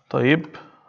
طيب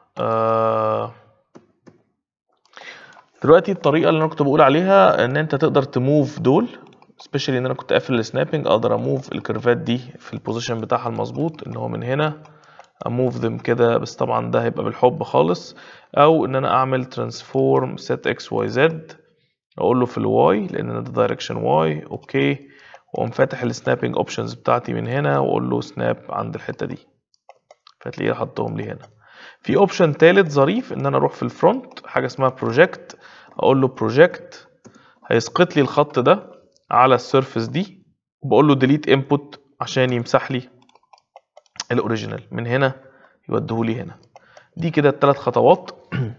دلوقتي الطريقة اللي انا كنت بقول عليها ان انت تقدر تموف دول، سبيشالي ان انا كنت قافل السنابنج، اقدر اموف الكيرفات دي في البوزيشن بتاعها المظبوط، ان هو من هنا اموف ذم كده، بس طبعا ده هيبقى بالحب خالص. او ان انا اعمل ترانسفورم سيت اكس واي زد، اقول له في الواي لان ده دايركشن واي، اوكي، واقوم فاتح السنابنج اوبشنز بتاعتي من هنا واقول له سناب عند الحتة دي، فتلاقيه حطهم لي هنا. في اوبشن تالت ظريف ان انا اروح في الفرونت حاجه اسمها بروجكت، اقول له بروجكت، هيسقط لي الخط ده على السيرفيس دي، وبقول له ديليت انبوت عشان يمسح لي الاوريجينال من هنا يوديه لي هنا. دي كده الثلاث خطوات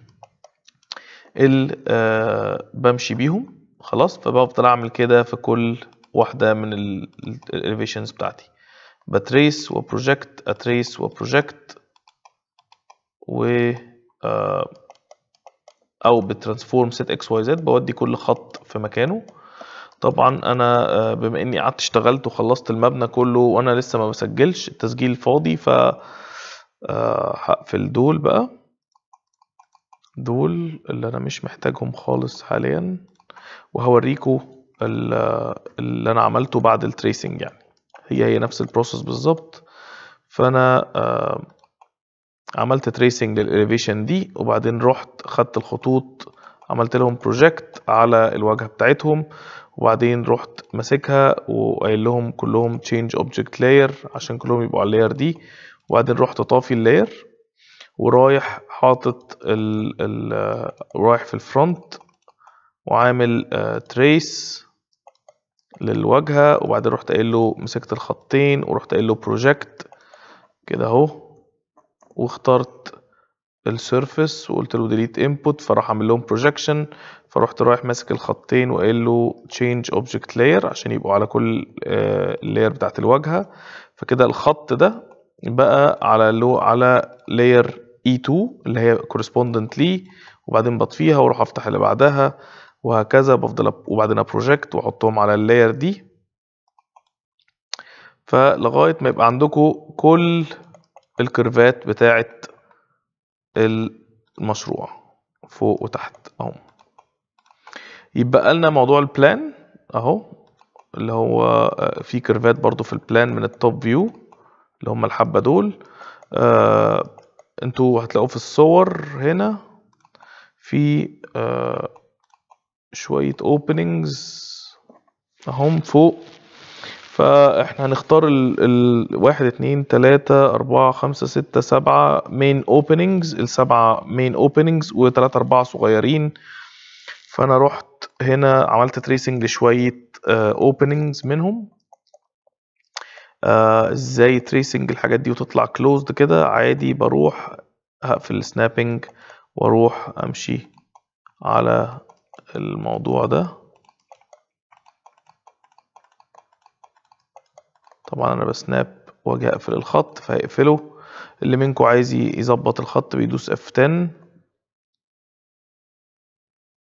اللي بمشي بيهم خلاص. فبفضل اعمل كده في كل واحده من الاليفيشنز بتاعتي، بتريس وبروجكت، اتريس وبروجكت، و او بترانسفورم سيت اكس واي زد، بودي كل خط في مكانه. طبعا انا بما اني قعدت اشتغلت وخلصت المبنى كله وانا لسه ما بسجلش، التسجيل فاضي، ف هقفل دول بقى، دول اللي انا مش محتاجهم خالص حاليا، وهوريكم اللي انا عملته بعد التريسنج. يعني هي نفس البروسيس بالظبط. فانا عملت تريسنج للإليفيشن دي، وبعدين رحت خدت الخطوط عملت لهم بروجكت على الواجهة بتاعتهم، وبعدين رحت ماسكها وقايل لهم كلهم change object layer عشان كلهم يبقوا على اللاير دي، وبعدين رحت طافي اللاير ورايح حاطط رايح في الفرونت وعامل تريس للواجهة، وبعدين رحت قايل له مسكت الخطين ورحت قايل له بروجكت كده اهو، واخترت السيرفيس وقلت له ديليت انبوت، فراح اعمل لهم بروجكشن. فرحت رايح ماسك الخطين وقايل له change object layer عشان يبقوا على كل اللاير بتاعت الواجهه. فكده الخط ده بقى على layer E2 اللي هي correspondent ليه، وبعدين بطفيها واروح افتح اللي بعدها وهكذا، بفضل وبعدين ابروجكت واحطهم على اللاير دي، فلغايه ما يبقى عندكم كل الكيرفات بتاعت المشروع فوق وتحت اهو. يبقى لنا موضوع البلان اهو، اللي هو في كيرفات برضو في البلان من التوب فيو اللي هم الحبة دول. انتوا هتلاقوا في الصور هنا في شوية اوبننجز اهم فوق، فاحنا هنختار واحد اتنين تلاتة اربعة خمسة ستة سبعة مين اوبننجز، السبعة مين اوبننجز وتلاتة اربعة صغيرين. فانا رحت هنا عملت تريسنج لشوية اوبننجز منهم. ازاي تريسنج الحاجات دي وتطلع كلوزد كده عادي؟ بروح هقفل السنابنج واروح امشي على الموضوع ده. طبعا انا بسناب واجي اقفل الخط فهيقفله. اللي منكم عايز يظبط الخط بيدوس F10